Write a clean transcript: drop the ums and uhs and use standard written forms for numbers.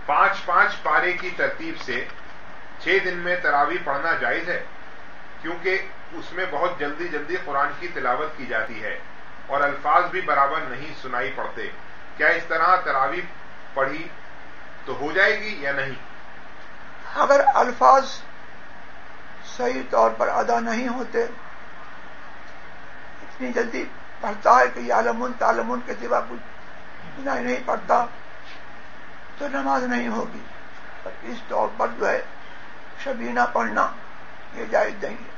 5-5 पारे की तरतीब से 6 दिन में तरावी पढ़ना जायज है, क्योंकि उसमें बहुत जल्दी जल्दी कुरान की तिलावत की जाती है और अल्फाज भी बराबर नहीं सुनाई पड़ते। क्या इस तरह तरावी पढ़ी तो हो जाएगी या नहीं? अगर अल्फाज सही तौर पर अदा नहीं होते, इतनी जल्दी पढ़ता है कि यालमुन तालमुन के सिवा कुछ नहीं पढ़ता, तो नमाज नहीं होगी। पर इस तौर पर जो है शबीना पढ़ना ये जायज नहीं है।